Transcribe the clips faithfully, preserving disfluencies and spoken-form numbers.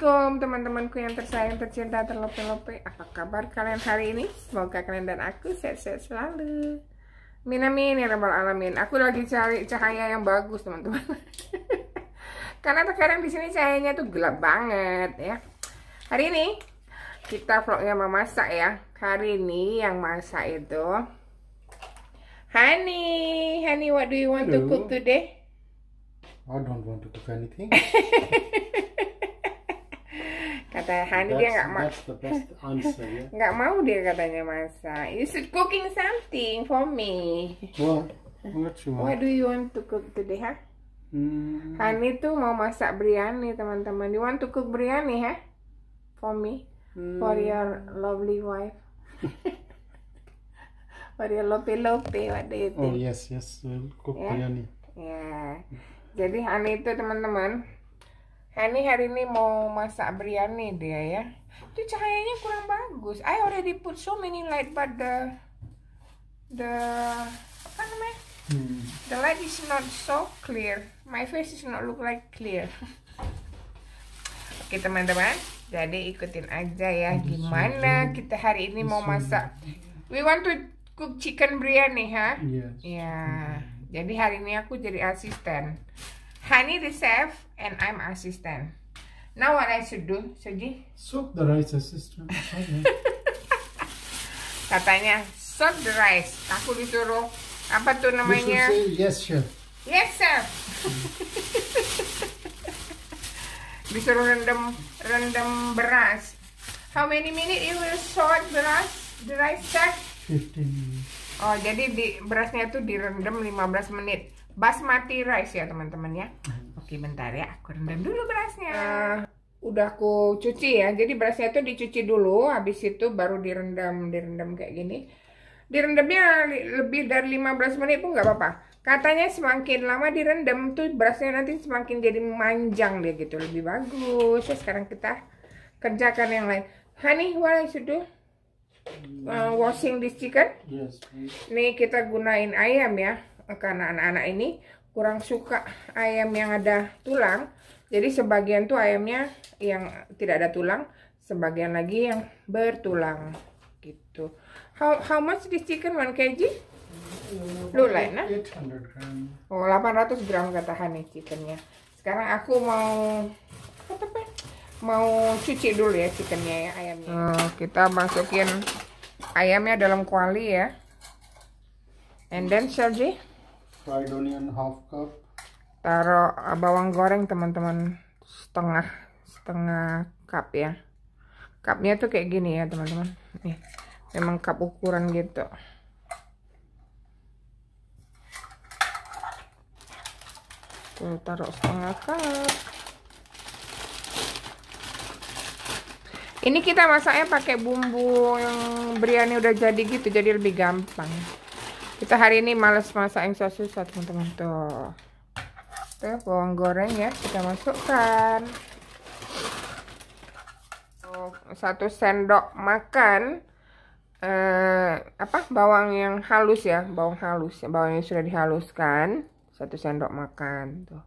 Assalamualaikum teman-temanku yang tersayang, tercinta, terlope-lope. Apa kabar kalian hari ini? Semoga kalian dan aku sehat-sehat selalu. Amin amin ya rabbal alamin. Aku lagi cari cahaya yang bagus teman-teman. Karena sekarang di sini cahayanya tuh gelap banget ya. Hari ini kita vlognya memasak ya. Hari ini yang masak itu Hani. Hani, what do you want Hello. to cook today? I don't want to cook anything. Kata Hani That's, dia nggak mau. that's the best answer, yeah. Nggak mau dia katanya masak. You should cooking something for me. What? What you What want? do you want to cook today, ha? Hmm. Hani tuh mau masak biryani teman-teman. You want to cook biryani, ha? For me, for your lovely wife. For your lope-lope, what do you Oh think? yes, yes, we'll cook Yeah. biryani. Ya, jadi Hani itu teman-teman, Hani hari ini mau masak biryani dia ya. Itu cahayanya kurang bagus. I already put so many light, but the the apa namanya? Hmm. The light is not so clear. My face is not look like clear. Oke teman-teman, jadi ikutin aja ya gimana kita hari ini mau masak. We want to cook chicken biryani, ha? Yes. Ya, jadi hari ini aku jadi asisten. Hani the chef and I'm assistant. Now what I should do, Suji? Soak the rice, assistant. Okay. Katanya soak the rice. Aku disuruh apa tuh You should namanya? say yes, chef. Yes, chef. Disuruh rendam rendam beras. How many minutes you will soak the rice? The rice, chef? Fifteen minutes. Oh, jadi di berasnya tuh direndam lima belas menit. Basmati rice ya, teman-teman ya. Oke, bentar ya. Aku rendam dulu berasnya. Uh, udah aku cuci ya. Jadi berasnya tuh dicuci dulu, habis itu baru direndam, direndam kayak gini. Direndamnya lebih dari lima belas menit pun nggak apa-apa. Katanya semakin lama direndam tuh berasnya nanti semakin jadi manjang dia gitu, lebih bagus. So, sekarang kita kerjakan yang lain. Honey, what I should do? Uh, washing this chicken. Yes, please. Nih kita gunain ayam ya, karena anak-anak ini kurang suka ayam yang ada tulang. Jadi sebagian tuh ayamnya yang tidak ada tulang, sebagian lagi yang bertulang gitu. How how much this chicken one kilogram? Look like nah. eight hundred gram. Oh, delapan ratus gram kata Hani chickennya. Sekarang aku mau apa tuh, mau cuci dulu ya chickennya ya, ayamnya. Oh, kita masukin ayamnya dalam kuali ya. And then Sergi, Fried onion half cup. taruh bawang goreng teman-teman, setengah setengah cup ya. Cupnya tuh kayak gini ya teman-teman. Nih, memang cup ukuran gitu. Tuh, taruh setengah cup. Ini kita masaknya pakai bumbu yang biryani udah jadi gitu, jadi lebih gampang. Kita hari ini males masak yang susah-susah teman-teman. Tuh, tuh bawang goreng ya kita masukkan. Tuh, satu sendok makan eh, apa bawang yang halus ya, bawang halus, ya, bawang yang sudah dihaluskan, satu sendok makan. Tuh,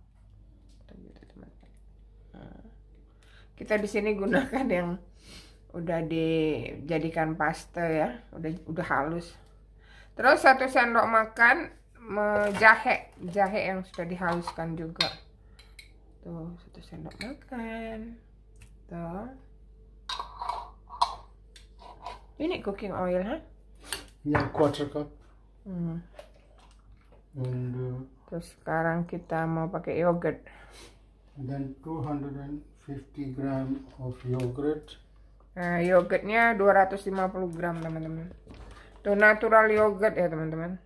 kita di sini gunakan yang udah dijadikan paste ya, udah udah halus. Terus satu sendok makan jahe, jahe yang sudah dihaluskan juga. Tuh, satu sendok makan. Tuh. Ini cooking oil, ha? Yeah, quarter cup. Hmm. And uh, Terus sekarang kita mau pakai yogurt. then two hundred fifty gram of yogurt. Nah, yogurtnya dua ratus lima puluh gram teman-teman. Tuh natural yogurt ya teman-teman.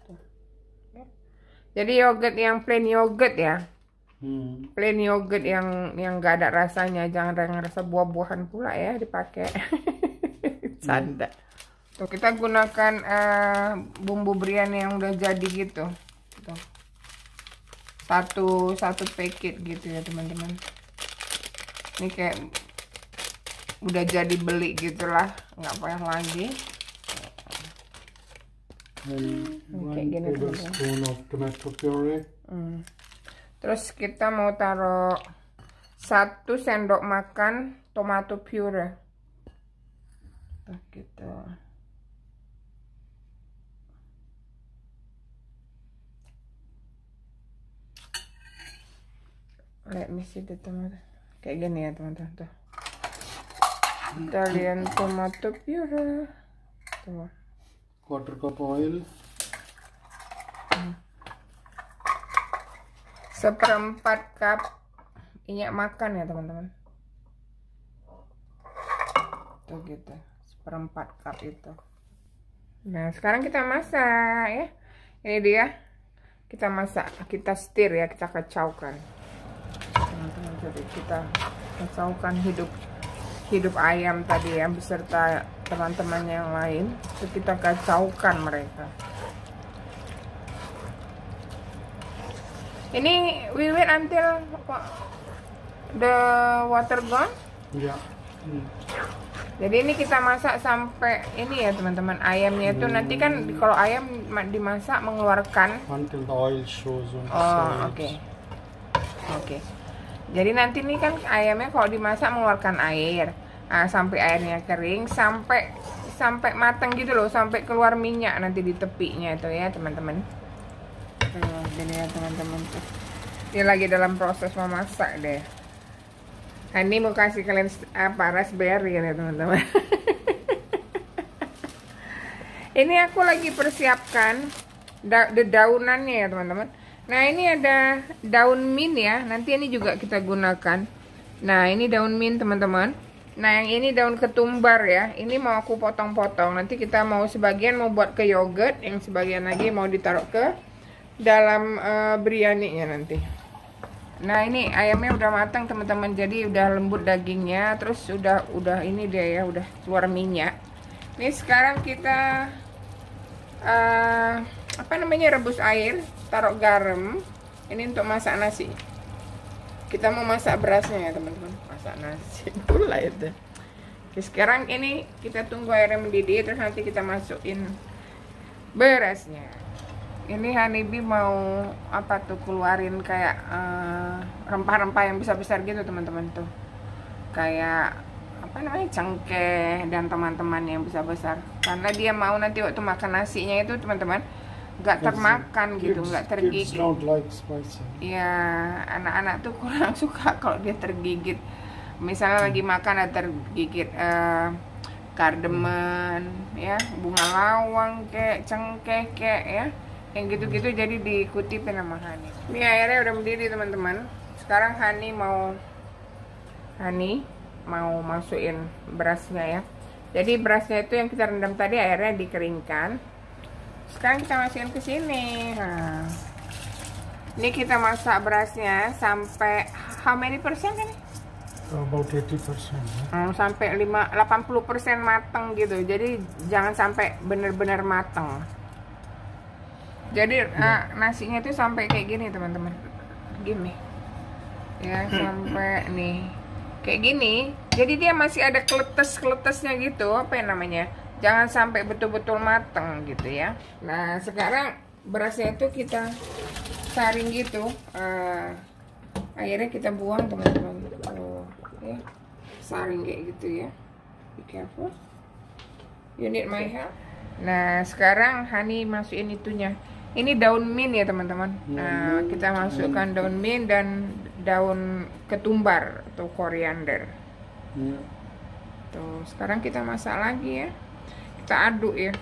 Jadi yogurt yang plain yogurt ya. Hmm. Plain yogurt yang yang nggak ada rasanya, jangan dengan rasa buah-buahan pula ya dipakai. Canda. Tuh kita gunakan uh, bumbu biryani yang udah jadi gitu. Tuh. Satu satu paket gitu ya teman-teman. Ini kayak udah jadi beli gitulah, nggak payah lagi. And Hmm, kayak one gini tablespoon of tomato puree. Hmm. Terus kita mau taruh satu sendok makan tomato puree. Tuh, gitu. Let me see the tomato. Kayak gini ya teman-teman tuh. Italian tomato puree. Tuh. Quarter cup oil. Hmm. Seperempat cup minyak makan ya teman-teman. Tuh gitu. Seperempat cup itu. Nah sekarang kita masak ya. Ini dia. Kita masak, kita stir ya, kita kacaukan. Teman-teman, jadi kita kacaukan hidup hidup ayam tadi ya beserta teman-teman yang lain. Itu kita kacaukan mereka. Ini we wait until the water gone. Ya. Hmm. Jadi ini kita masak sampai ini ya teman-teman, ayamnya itu hmm. nanti kan kalau ayam dimasak mengeluarkan until the oil shows on the oh oke okay. oke okay. Jadi nanti nih kan ayamnya kalau dimasak mengeluarkan air, nah, sampai airnya kering, sampai sampai matang gitu loh, sampai keluar minyak nanti di tepinya itu ya teman-teman. Tuh, jadi ya teman-teman tuh, dia lagi dalam proses memasak deh. Ini mau kasih kalian apa, raspberry ya teman-teman. Ini aku lagi persiapkan da daunannya ya teman-teman. Nah ini ada daun mint ya, nanti ini juga kita gunakan. Nah ini daun mint teman-teman. Nah yang ini daun ketumbar ya, ini mau aku potong-potong. Nanti kita mau sebagian mau buat ke yogurt, yang sebagian lagi mau ditaruh ke dalam uh, biryaninya nanti. Nah ini ayamnya udah matang teman-teman, jadi udah lembut dagingnya, terus udah udah ini dia ya, udah keluar minyak. Ini sekarang kita uh, apa namanya, rebus air, taruh garam. Ini untuk masak nasi. Kita mau masak berasnya ya teman-teman, masak nasi pula itu. Oke, sekarang ini kita tunggu airnya mendidih, terus nanti kita masukin berasnya. Ini Honeybee mau apa tuh, keluarin kayak rempah-rempah uh, yang besar-besar gitu teman-teman tuh, kayak apa namanya, cengkeh dan teman-teman yang besar-besar, karena dia mau nanti waktu makan nasinya itu teman-teman nggak termakan gitu, nggak tergigit. Iya, anak-anak tuh kurang suka kalau dia tergigit. Misalnya lagi makan ada tergigit uh, kardemen ya, bunga lawang kayak cengkeh kayak ya, yang gitu-gitu, jadi diikuti sama Hani. Ini airnya udah mendidih teman-teman. Sekarang Hani mau Hani mau masukin berasnya ya. Jadi berasnya itu yang kita rendam tadi, airnya dikeringkan. Sekarang kita masukin ke sini. Nah, ini kita masak berasnya sampai how many persen kan? About eighty percent. Hmm, sampai lima delapan puluh persen mateng gitu. Jadi jangan sampai bener-bener mateng. Jadi hmm. uh, nasinya itu sampai kayak gini teman-teman, gini ya, sampai nih kayak gini. Jadi dia masih ada keletes-keletesnya gitu, apa yang namanya, jangan sampai betul-betul mateng gitu ya. Nah sekarang berasnya itu kita saring gitu, uh, akhirnya kita buang teman-teman. Oh, ya, saring kayak gitu ya. Be careful, you need my help. Nah sekarang Hani masukin itunya. Ini daun mint ya teman-teman. Nah, kita masukkan daun mint dan daun ketumbar atau koriander. Ya. Tuh, sekarang kita masak lagi ya. Kita aduk ya.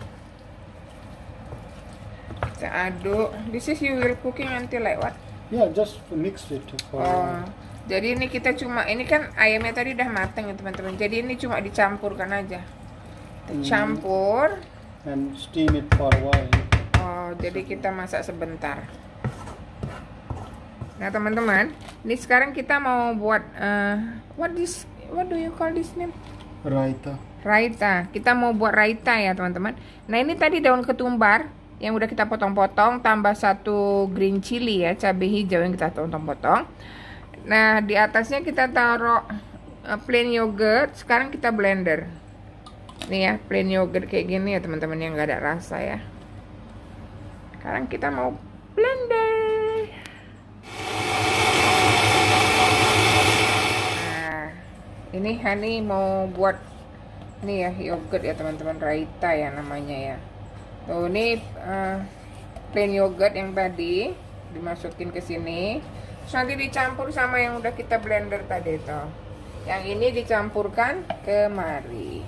Kita aduk. This is you will cooking until like what? Ya, yeah, just mix it. Oh, jadi ini kita cuma, ini kan ayamnya tadi udah matang ya teman-teman. Jadi ini cuma dicampurkan aja. Kita campur. And steam it for a while. Oh, jadi kita masak sebentar. Nah teman-teman, ini sekarang kita mau buat uh, what this, what do you call this name? Raita. Raita. Kita mau buat raita ya teman-teman. Nah ini tadi daun ketumbar yang udah kita potong-potong, tambah satu green chili ya, cabai hijau yang kita potong-potong. Nah di atasnya kita taruh uh, plain yogurt. Sekarang kita blender. Nih ya, plain yogurt kayak gini ya teman-teman, yang nggak ada rasa ya. Sekarang kita mau blender. Ini Hani mau buat nih ya yogurt ya teman-teman, raita ya namanya ya. Tuh ini uh, plain yogurt yang tadi dimasukin ke sini. Terus nanti dicampur sama yang udah kita blender tadi itu. Yang ini dicampurkan kemari.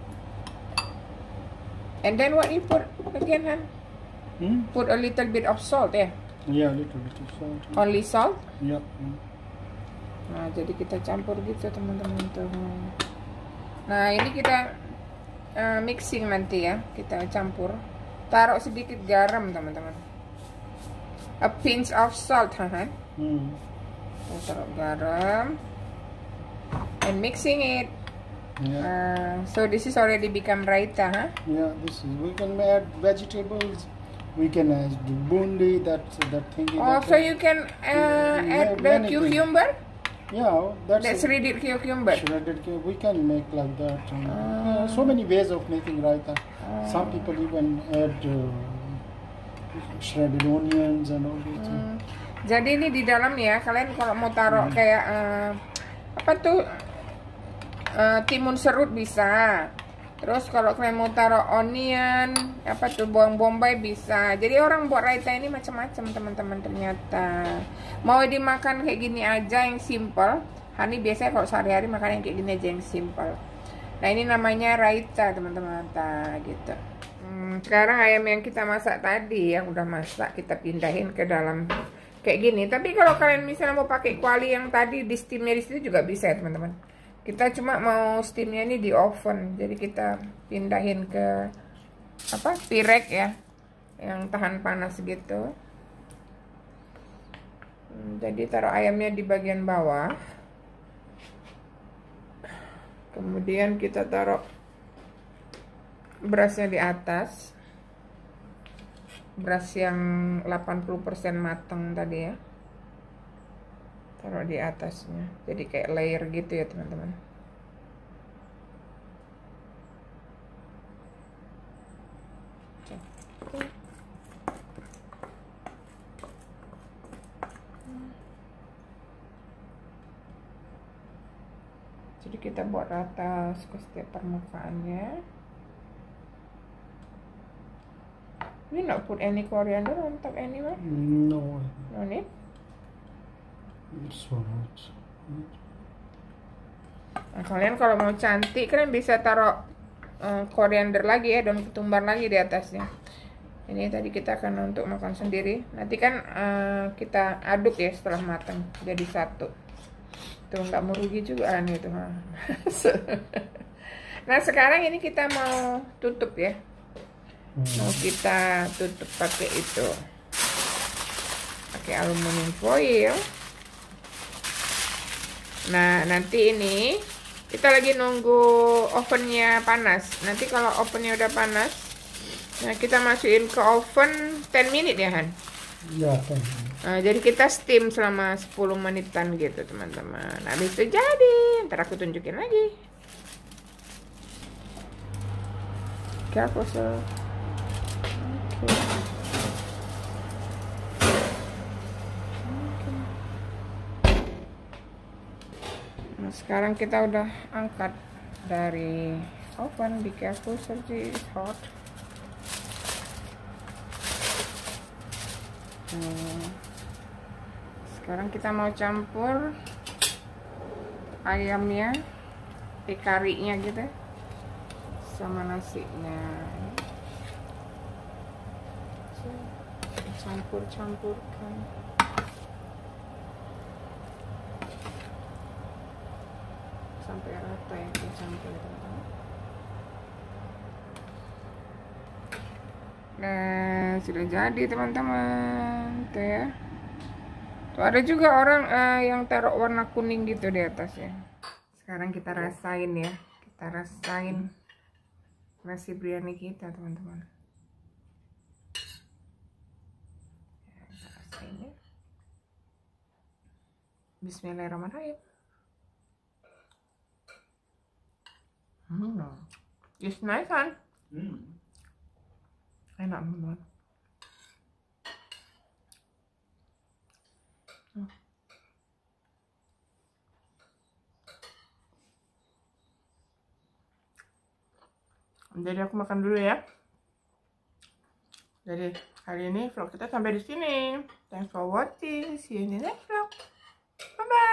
And then what you put again, Han? Hmm? Put a little bit of salt ya? Yeah, a little bit of salt. Only salt? Yeah. Mm. Nah, jadi kita campur gitu teman-teman tuh. Nah, ini kita uh, mixing nanti ya, kita campur. Taruh sedikit garam teman-teman. A pinch of salt, Han. Mm. Taruh garam. And mixing it. Yeah. Uh, so this is already become raita, huh? Yeah, this is. We can add vegetables. We can add the bundi. That that thing. Oh, so you can uh, add the cucumber? Yeah, that's, that's shredded cucumber. Shredded cucumber. We can make like that. Um, uh, so many ways of making raita. Uh, Some people even add uh, shredded onions and all that. Hmm. Jadi ini di dalam ya, kalian kalau mau taruh hmm. kayak uh, apa tuh uh, timun serut bisa. Terus kalau kalian mau taruh onion, apa tuh bawang bombay bisa. Jadi orang buat raita ini macam-macam teman-teman ternyata. Mau dimakan kayak gini aja yang simple. Hani biasanya kalau sehari-hari makan yang kayak gini aja yang simple. Nah ini namanya raita teman-teman, gitu. Hmm, sekarang ayam yang kita masak tadi yang udah masak kita pindahin ke dalam kayak gini. Tapi kalau kalian misalnya mau pakai kuali yang tadi di steamnya di situ juga bisa ya teman-teman. Kita cuma mau steamnya ini di oven, jadi kita pindahin ke apa pirek ya, yang tahan panas gitu. Jadi taruh ayamnya di bagian bawah, kemudian kita taruh berasnya di atas, beras yang delapan puluh persen matang tadi ya. Taruh di atasnya, jadi kayak layer gitu ya teman-teman. Jadi kita buat rata ke setiap permukaannya. You not put any coriander on top anywhere? No. No need? It's alright. Nah, kalian kalau mau cantik kalian bisa taruh um, koriander lagi ya, daun ketumbar lagi di atasnya. Ini tadi kita akan untuk makan sendiri. Nanti kan uh, kita aduk ya setelah matang jadi satu. Tuh nggak merugi juga kan itu. Nah sekarang ini kita mau tutup ya. Mau kita tutup pakai itu, pakai aluminium foil. Nah nanti ini kita lagi nunggu ovennya panas. Nanti kalau ovennya udah panas, nah kita masukin ke oven sepuluh menit ya Han? Ya. Nah, jadi kita steam selama sepuluh menitan gitu teman-teman. Habis itu jadi, ntar aku tunjukin lagi. Careful sir. Oke. Nah, sekarang kita udah angkat dari oven. Be careful, Sergi, it's hot. Hmm. Sekarang kita mau campur ayamnya, eh, karinya gitu, sama nasinya. Campur-campurkan. Sampai rata ya, kita campur teman-teman. Nah, sudah jadi teman-teman. Tuh ya. Tuh ada juga orang uh, yang taruh warna kuning gitu di atasnya. Sekarang kita rasain ya. Kita rasain nasi biryani kita teman-teman. Ya, kita rasain ya. Bismillahirrahmanirrahim. Hmm. It's nice kan? Hmm. Enak teman-teman. Hmm. Jadi aku makan dulu ya. Jadi hari ini vlog kita sampai di sini. Thanks for watching. See you in the next vlog. Bye bye.